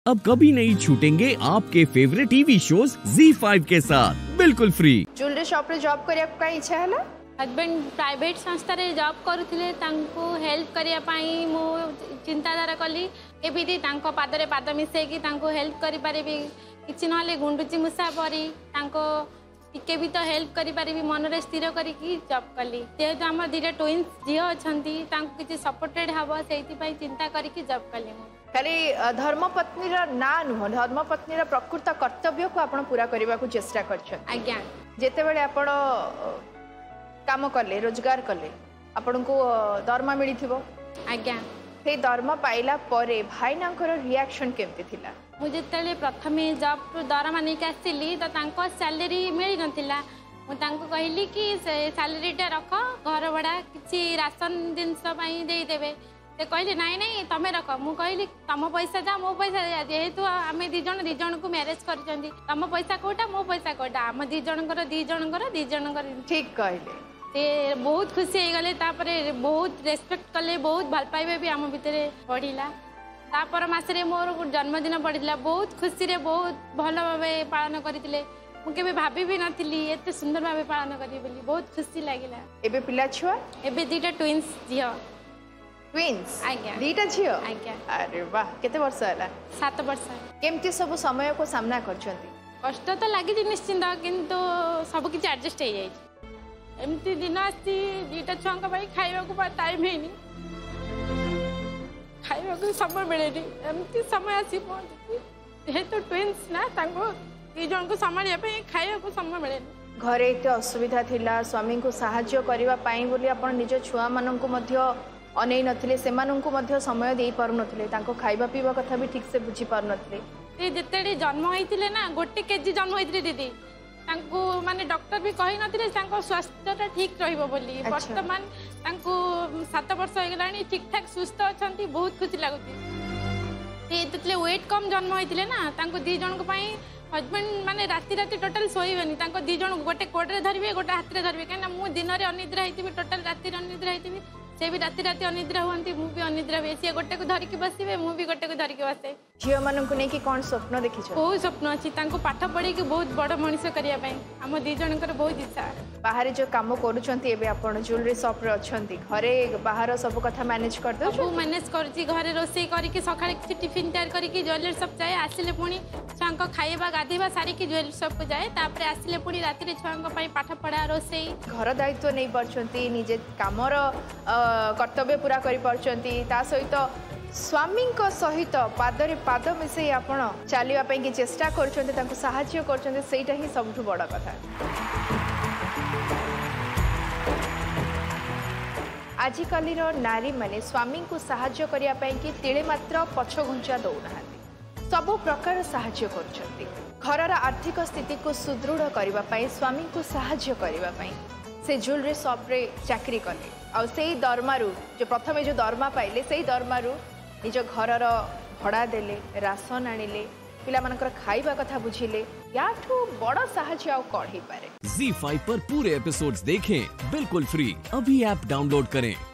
अब कभी नहीं छूटेंगे आपके फेवरेट टीवी शोज ZEE5 के साथ बिल्कुल फ्री। ज्वेलरी शॉप रे जॉब करिया का इच्छा है ना? हस्बैंड प्राइवेट संस्था रे जॉब करुथिले तांको हेल्प करिया पाई मो चिंताधारा कली एबिदी तांको पादरे पाद मिसेकी तांको हेल्प करि पारिबी किछि नहले गुंडुची मुसा परी तांको टिके भी तो हेल्प करि पारिबी मन रे स्थिर करी की जॉब कली जेहेतु हमर दिरे ट्विन्स जियो अछंती तांको किछि सपोर्टेड हबो सेति पई चिंता करी की जॉब कली खाली धर्मपत्नी ना नुह धर्मपत्नी प्रकृत कर्तव्य को आपण पूरा करने को चेष्टा कर आज्ञा जेते बेले आपण काम कले रोजगार कले आपण को दरमा मिली थिबो आज्ञा से दरमा पाइला परे भाईनांकर रिएक्शन केमती थिला? मु जेतेले प्रथमे जॉब दरमा नहीं आसली तो तांको सैलरी मिली नथिला मु तांको कहली कि सैलरीटा रख घर भड़ा किछि राशन जिनस पई देई देबे से कहले नाई नहीं तमे रख मु कहली तम पैसा जा मो पैसा जा जेहेतु आम दी जन को मैरेज कर तम पैसा कोटा मो पैसा कोटा आम दी जनकर ठीक कहले ते बहुत खुशी हो गले तापरे बहुत रेस्पेक्ट कले बहुत भल पाइबे भी आम भितर बढ़िला तापर मासरे मोर जन्मदिन पड़िला बहुत खुशी रे बहुत भल भाव पालन करथिले मु केबे भाभी भी नथिली एते सुंदर भाव पालन करी बोली बहुत खुशी लागिला। एबे पिला छुआ एबे दीटा ट्विन्स जियो ट्विन्स आज्ञा दीटा झियो आज्ञा अरे वाह केते वर्ष हला? 7 वर्ष। केमती सब समय को सामना करछंती? कष्ट तो लगी निश्चिंत किंतु सब किछि एडजस्ट हो जाई एमती दिन आसी दीटा छुआ खाइबा को टाइम है खाइबा को समय मिले एमती समय आसी पहुंची जेहेतु ट्विन्स ना दी जन को संभालिया खाइबा को समय मिले घरे एते असुविधा थिला स्वामी को सहाय्य करबा पाई बोली आपण निज छुआ माननकु मध्य अनै नथिले सेमाननकु मध्य समय देई पारु नथिले तांको खाइबा पीबा कथा भी ठीक से बुझी पारु नथिले ते जेतेडी जन्म होइतिले ना 1 केजी जन्म होइतिले दीदी तांको माने डॉक्टर भी कहि नथिले तांको स्वास्थ्यटा ठीक रहिबो बोली वर्तमान तांको 7 वर्ष हो गेलानी ठीक ठाक सुस्थ अछंती बहुत खुशी लागुती ते तेतले वेट कम जन्म होइतिले ना तांको दी जन को पई हस्बैंड माने राति राति टोटल सोइबेनी तांको दी जन गोटे कोट रे धरबे गोटे हाथ रे धरबे काना मु दिन रे अनिद्रा हेतिबे टोटल राति रे अनिद्रा हेतिबे से भी राति राति अनिद्रा हुअंती मु भी अनिद्रा हुए सी गोटे को धरिकी बसिबे मु भी गोटे को धरिकी बसे। झियो माननकु नै कि कोन स्वप्न देखिछ? बहुत स्वप्न अछि तांको पाठ पढ़ी कि बहुत बड़ मनुष्य करिया पई हम दी जनकर बहुत इच्छा। बाहर जो काम करूछंती एबे आपण ज्वेलरी शॉप रे अछंती घरे बाहर सब कथा मैनेज कर दो? सब मैनेज करची घरे रोसई करी कि सखाळे कि टिफिन तैयार करी कि ज्वेलरी शॉप जाए आसिले पुणी छांको खाइबा गाधीबा सारी कि ज्वेलरी शॉप को जाए तापरे आसिले पुणी राति रे छांको पई पाठ पढ़ा रोसई घर दायित्व नै परछंती निजे कामर कर्तव्य पूरा करि परछंती ता सहित स्वामी सहित पादरे पाद मिसई आपण चलिया पई कि चेष्टा करछंती तांको सहाय्य करछंती सेटा ही सबठु बड़ कथा। आजिकाली नारी माने स्वामी को सहाय्य करिया पई कि तिळे मात्र पछ घुंचा दउना सबु प्रकार सहाय्य करछंती घरर आर्थिक स्थिति को सुदृढ़ करबा पई स्वामी को सहाय्य करबा पई से ज्वेलरी शॉप रे चाकरी कले आ सेई दरमारू जो प्रथमे जो दरमा पाइले सेई दरमारू निज घरर भड़ा देले राशन आनिले पिला मानकर खाइबा कथा बुझिले याठू बड़ सहाय्य आ कौन ही पारे। ZEE5 पर पूरे एपिसोड्स देखें बिल्कुल फ्री। अभी ऐप डाउनलोड करें।